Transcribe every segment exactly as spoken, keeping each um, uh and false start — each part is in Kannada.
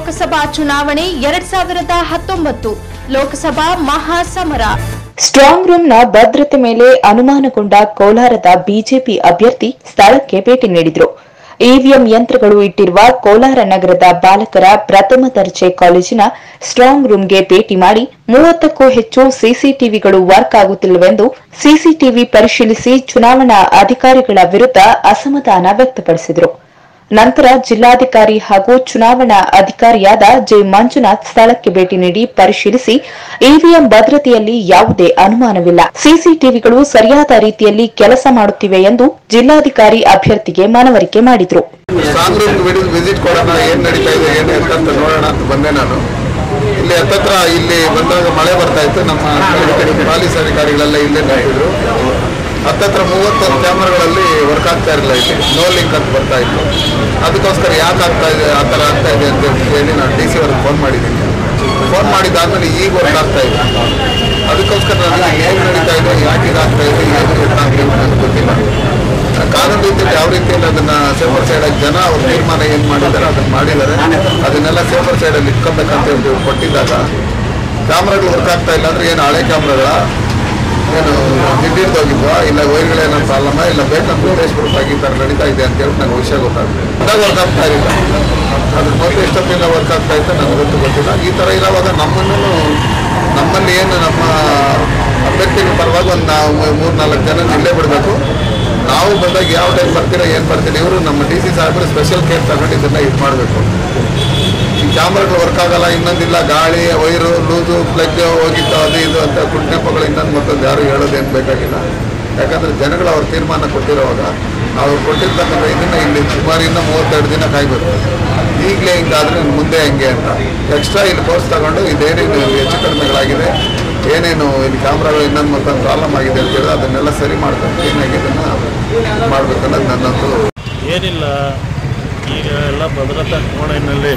ಲೋಕಸಭಾ ಚುನಾವಣೆ ಎರಡ್ ಸಾವಿರದ ಹತ್ತೊಂಬತ್ತು ಲೋಕಸಭಾ ಮಹಾಸಮರ. ಸ್ಟ್ರಾಂಗ್ ರೂಮ್ನ ಭದ್ರತೆ ಮೇಲೆ ಅನುಮಾನಗೊಂಡ ಕೋಲಾರದ ಬಿಜೆಪಿ ಅಭ್ಯರ್ಥಿ ಸ್ಥಳಕ್ಕೆ ಭೇಟಿ ನೀಡಿದರು. ಇವಿಎಂ ಯಂತ್ರಗಳು ಇಟ್ಟಿರುವ ಕೋಲಾರ ನಗರದ ಬಾಲಕರ ಪ್ರಥಮ ದರ್ಜೆ ಕಾಲೇಜಿನ ಸ್ಟ್ರಾಂಗ್ ರೂಮ್ಗೆ ಭೇಟಿ ಮಾಡಿ ಮೂವತ್ತಕ್ಕೂ ಹೆಚ್ಚು ಸಿಸಿಟಿವಿಗಳು ವರ್ಕ್ ಆಗುತ್ತಿಲ್ಲವೆಂದು ಸಿಸಿಟಿವಿ ಪರಿಶೀಲಿಸಿ ಚುನಾವಣಾ ಅಧಿಕಾರಿಗಳ ವಿರುದ್ಧ ಅಸಮಾಧಾನ ವ್ಯಕ್ತಪಡಿಸಿದರು. ನಂತರ ಜಿಲ್ಲಾಧಿಕಾರಿ ಹಾಗೂ ಚುನಾವಣಾ ಅಧಿಕಾರಿಯಾದ ಜೆ ಮಂಜುನಾಥ್ ಸ್ಥಳಕ್ಕೆ ಭೇಟಿ ನೀಡಿ ಪರಿಶೀಲಿಸಿ ಇವಿಎಂ ಭದ್ರತೆಯಲ್ಲಿ ಯಾವುದೇ ಅನುಮಾನವಿಲ್ಲ, ಸಿಸಿಟಿವಿಗಳು ಸರಿಯಾದ ರೀತಿಯಲ್ಲಿ ಕೆಲಸ ಮಾಡುತ್ತಿವೆ ಎಂದು ಜಿಲ್ಲಾಧಿಕಾರಿ ಅಭ್ಯರ್ಥಿಗೆ ಮನವರಿಕೆ ಮಾಡಿದರು. ವಿಸಿಟ್ ಕೊಡೋಣ, ಏನ್ ನಡೀತಾ ಇದೆ ಏನು ಅಂತ ನೋಡೋಣ ಅಂತ ಬಂದೆ ನಾನು. ಇಲ್ಲಿ ಹತ್ತತ್ರ ಇಲ್ಲಿ ಬಂದಾಗ ಮಳೆ ಬರ್ತಾ ಇತ್ತು. ನಮ್ಮ ಪಾಲಿಸ್ ಅಧಿಕಾರಿಗಳೆಲ್ಲ ಇಲ್ಲೇ ನಿಂತಿದ್ರು. ಹತ್ತತ್ರ ಮೂವತ್ತೊಂದು ಕ್ಯಾಮ್ರಾಗಳಲ್ಲಿ ವರ್ಕ್ ಆಗ್ತಾ ಇರಲಿಲ್ಲ. ಇಲ್ಲಿ ನೋ ಲಿಂಕ್ ಅಂತ ಬರ್ತಾ ಇತ್ತು. ಅದಕ್ಕೋಸ್ಕರ ಯಾಕೆ ಆಗ್ತಾ ಇದೆ ಆ ಥರ ಆಗ್ತಾ ಇದೆ ಅಂತ ಹೇಳಿ ನಾನು ಡಿ ಸಿ ಅವ್ರಿಗೆ ಫೋನ್ ಮಾಡಿದ್ದೀನಿ. ಫೋನ್ ಮಾಡಿದ್ದಾದ್ಮೇಲೆ ಈಗ ವರ್ಕ್ ಆಗ್ತಾ ಇದೆ. ಅದಕ್ಕೋಸ್ಕರ ನನಗೆ ಏನು ನಡೀತಾ ಇದೆ, ಯಾಕೆ ಇದಾಗ್ತಾ ಇದೆ, ಏನು ಗೊತ್ತಾಗ್ತಾ ಇದೆ ನನಗೆ ಗೊತ್ತಿಲ್ಲ. ಕಾನೂನು ರೀತಿಯಲ್ಲಿ ಯಾವ ರೀತಿಯಲ್ಲಿ ಅದನ್ನ ಸೇಫರ್ ಸೈಡಾಗಿ ಜನ ಅವ್ರ ತೀರ್ಮಾನ ಏನು ಮಾಡಿದ್ದಾರೆ ಅದನ್ನ ಮಾಡಿದ್ದಾರೆ. ಅದನ್ನೆಲ್ಲ ಸೇಫರ್ ಸೈಡಲ್ಲಿ ಇಟ್ಕೊಬೇಕಂತ ಹೇಳಿ ಕೊಟ್ಟಿದ್ದಾಗ ಕ್ಯಾಮ್ರಾಗಳು ವರ್ಕ್ ಆಗ್ತಾ ಇಲ್ಲ ಅಂದ್ರೆ ಏನು ಹಳೆ ಕ್ಯಾಮ್ರಾಗಳ ಏನು ಹಿಡಿದೋಗಿದ್ವಾ, ಇಲ್ಲ ವೈರ್ಗಳೇನೋ ಪ್ರಾಬ್ಲಮ, ಇಲ್ಲ ಬೇಕಂತ ಉದ್ದೇಶಪೂರ್ವಕವಾಗಿ ಈ ಥರ ನಡೀತಾ ಇದೆ ಅಂತ ಹೇಳಿ ನನಗೆ ವಿಷಯ ಗೊತ್ತಾಗುತ್ತೆ. ಅದಾಗ ವರ್ಕ್ ಆಗ್ತಾ ಇಲ್ಲ. ಅದ್ರ ಮೊದಲು ಎಷ್ಟೊತ್ತಿಲ್ಲ ವರ್ಕ್ ಆಗ್ತಾ ಇತ್ತು ನನಗೆ ಗೊತ್ತು ಗೊತ್ತಿಲ್ಲ. ಈ ಥರ ಇರೋವಾಗ ನಮ್ಮನ್ನು ನಮ್ಮಲ್ಲಿ ಏನು ನಮ್ಮ ಅಭ್ಯರ್ಥಿಗಳ ಪರವಾಗಿ ಒಂದು ನಾವು ಮೂರು ನಾಲ್ಕು ಜನ ಇಲ್ಲೇ ಬಿಡಬೇಕು. ನಾವು ಬಂದಾಗ ಯಾವ ಟೈಮ್ ಬರ್ತೀರಾ ಏನು ಬರ್ತೀರಾ, ಇವರು ನಮ್ಮ ಡಿ ಸಿ ಸಾಹೇಬರು ಸ್ಪೆಷಲ್ ಕೇರ್ ತಗೊಂಡು ಇದನ್ನ ಇದು ಮಾಡಬೇಕು. ಈ ಕ್ಯಾಮ್ರಾಗಳು ವರ್ಕ್ ಆಗಲ್ಲ, ಇನ್ನೊಂದಿಲ್ಲ, ಗಾಳಿ ವೈರು ಲೂಸು ಪ್ಲಗ್ ಹೋಗಿತ್ತು ಅದು ಇದು ಅಂತ ಕುಟ್ನೆಪ್ಪಗಳು ಇನ್ನೊಂದು ಮತ್ತೊಂದು ಯಾರು ಹೇಳೋದೇನು ಬೇಕಾಗಿಲ್ಲ. ಯಾಕಂದರೆ ಜನಗಳು ಅವ್ರ ತೀರ್ಮಾನ ಕೊಟ್ಟಿರೋವಾಗ ಅವ್ರು ಕೊಟ್ಟಿರ್ತಕ್ಕಂಥ ಇದನ್ನು ಇಲ್ಲಿ ಸುಮಾರು ಇನ್ನೂ ಮೂವತ್ತೆರಡು ದಿನ ಕಾಯ್ಬೇಕು. ಈಗಲೇ ಹಿಂಗಾದ್ರೆ ಮುಂದೆ ಹೆಂಗೆ ಅಂತ ಎಕ್ಸ್ಟ್ರಾ ಇಲ್ಲಿ ಕೋರ್ಸ್ ತಗೊಂಡು ಇದೇನೇನು ಹೆಚ್ಚು ಕಡಿಮೆಗಳಾಗಿದೆ, ಏನೇನು ಇಲ್ಲಿ ಕ್ಯಾಮ್ರಾಗಳು ಇನ್ನೊಂದು ಮತ್ತೊಂದು ಪ್ರಾಬ್ಲಮ್ ಆಗಿದೆ ಅಂತ ಹೇಳಿದ್ರೆ ಅದನ್ನೆಲ್ಲ ಸರಿ ಮಾಡ್ಕೊಂಡು ಕ್ಲೀನಾಗಿ ಇದನ್ನು ಮಾಡಬೇಕು ಅನ್ನೋದು ನನ್ನದು. ಏನಿಲ್ಲ, ಈಗ ಎಲ್ಲ ಭದ್ರತಾ ಕೋಣೆಯಲ್ಲಿ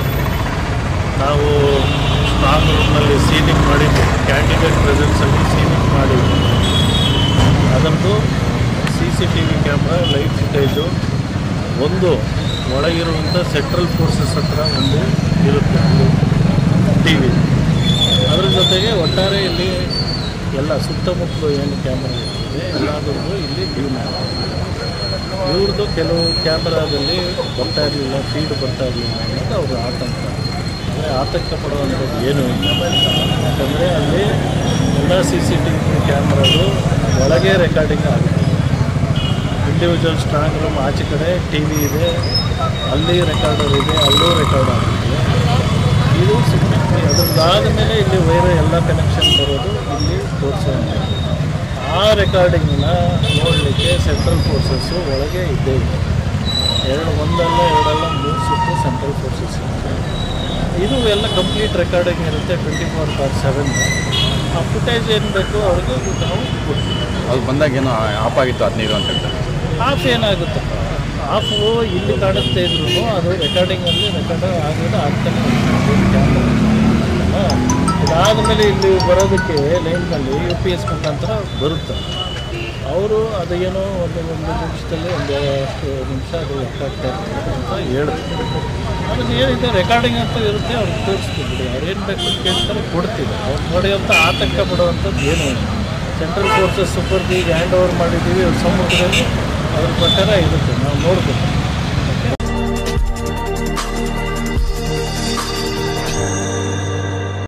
ನಾವು ಸ್ಟ್ರಾಂಗ್ ರೂಮ್ನಲ್ಲಿ ಸೀಲಿಂಗ್ ಮಾಡಿದ್ವಿ. ಕ್ಯಾಂಡಿಡೇಟ್ ಪ್ರೆಸೆನ್ಸಲ್ಲಿ ಸೀಲಿಂಗ್ ಮಾಡಿದ್ವಿ. ಅದರದ್ದು C C T V camera live footage ಒಂದು ಒಳಗಿರುವಂಥ ಸೆಂಟ್ರಲ್ ಫೋರ್ಸಸ್ ಹತ್ರ ಒಂದು ಇರುತ್ತೆ ಟಿ ವಿ. ಅದ್ರ ಜೊತೆಗೆ ಒಟ್ಟಾರೆ ಇಲ್ಲಿ ಎಲ್ಲ ಸುತ್ತಮುತ್ತಲು ಏನು ಕ್ಯಾಮ್ರಾ ಇರ್ತದೆ ಎಲ್ಲದರದ್ದು ಇಲ್ಲಿ ಡ್ಯೂ ಮಾಡಿ ಇವ್ರದ್ದು ಕೆಲವು ಕ್ಯಾಮ್ರಾದಲ್ಲಿ ಬರ್ತಾ ಇರಲಿಲ್ಲ, ಫೀಡ್ ಬರ್ತಾ ಇರಲಿಲ್ಲ ಅನ್ನೋದು ಅವ್ರ ಆತಂಕ. ಅಂದರೆ ಆತಂಕ ಪಡುವಂಥದ್ದು ಏನೂ ಇಲ್ಲ. ಯಾಕಂದರೆ ಅಲ್ಲಿ ಎಲ್ಲ ಸಿ ಸಿ ಟಿ ವಿ ಕ್ಯಾಮ್ರಾದು ಒಳಗೆ ರೆಕಾರ್ಡಿಂಗ್ ಆಗುತ್ತೆ. ಇಂಡಿವಿಜುವಲ್ ಸ್ಟ್ರಾಂಗ್ ರೂಮ್ ಆಚೆ ಕಡೆ ಟಿ ವಿ ಇದೆ, ಅಲ್ಲಿ ರೆಕಾರ್ಡರ್ ಇದೆ, ಅಲ್ಲೂ ರೆಕಾರ್ಡ್ ಆಗುತ್ತೆ. ಇದು ಸುಮ್ಮನೆ ಅದರದ್ದಾದ ಮೇಲೆ ಇಲ್ಲಿ ವೈರ್ ಎಲ್ಲ ಕನೆಕ್ಷನ್ ಬರೋದು ಇಲ್ಲಿ ತೋರಿಸುವಂಥದ್ದು. ಆ ರೆಕಾರ್ಡಿಂಗನ್ನ ನೋಡಲಿಕ್ಕೆ ಸೆಂಟ್ರಲ್ ಫೋರ್ಸಸ್ಸು ಒಳಗೆ ಇದ್ದೇ ಇದೆ. ಎರಡು ಒಂದಲ್ಲ ಎರಡಲ್ಲ ಮೂರು ಸುತ್ತು ಸೆಂಟ್ರಲ್ ಫೋರ್ಸಸ್ ಇರುತ್ತೆ. ಇದು ಎಲ್ಲ ಕಂಪ್ಲೀಟ್ ರೆಕಾರ್ಡಿಂಗ್ ಇರುತ್ತೆ ಟ್ವೆಂಟಿ ಫೋರ್ ಬಾರ್ ಸೆವೆನ್. ಆ ಫುಟೇಜ್ ಏನು ಬೇಕು ಅವ್ರಿಗೆ ನಾವು ಕೊಡ್ತೀವಿ. ಅದು ಬಂದಾಗ ಏನೋ ಆಫ್ ಆಗಿತ್ತು ಹದಿನೈದು ಅಂತ ಹೇಳ್ತಾರೆ. ಆಫ್ ಏನಾಗುತ್ತಪ್ಪ, ಆಫು ಇಲ್ಲಿ ಕಾಣುತ್ತೆ ಇದ್ರೂ ಅದು ರೆಕಾರ್ಡಿಂಗಲ್ಲಿ ರೆಕಾರ್ಡ್ ಆಗೋದು ಆಗ್ತಾನೆ ಕ್ಯಾಮ್ರಾ. ಇದಾದಮೇಲೆ ಇಲ್ಲಿ ಬರೋದಕ್ಕೆ ಲೈನ್ನಲ್ಲಿ ಯು ಪಿ ಎಸ್ ಮುಖಾಂತರ ಬರುತ್ತೆ. ಅವರು ಅದು ಏನೋ ಒಂದು ಒಂದು ನಿಮಿಷದಲ್ಲಿ ಒಂದು ಅಷ್ಟು ನಿಮಿಷ ಅದು ಎಷ್ಟಾಗ್ತಾ ಇರ್ತದೆ ಅಂತ ಹೇಳ್ತಾರೆ. ಅದನ್ನು ಏನಿದೆ ರೆಕಾರ್ಡಿಂಗ್ ಅಂತ ಇರುತ್ತೆ, ಅವ್ರಿಗೆ ತೋರಿಸ್ತಿದ್ವಿ. ಅವ್ರು ಏನು ಬೇಕು ಕೇಳ್ತಾರೆ ಕೊಡ್ತೀವಿ. ಅವ್ರು ನೋಡಿ ಅಂತ ಆತಂಕ ಪಡುವಂಥದ್ದು ಏನೂ ಇಲ್ಲ. ಸೆಂಟ್ರಲ್ ಫೋರ್ಸಸ್ ಸೂಪರ್ಗೆ ಈಗ ಹ್ಯಾಂಡ್ ಓವರ್ ಮಾಡಿದ್ದೀವಿ ಸಮುದ್ರದಲ್ಲಿ, ಅದ್ರ ಪ್ರಕಾರ ಇರುತ್ತೆ, ನಾವು ನೋಡ್ಬೇಕು.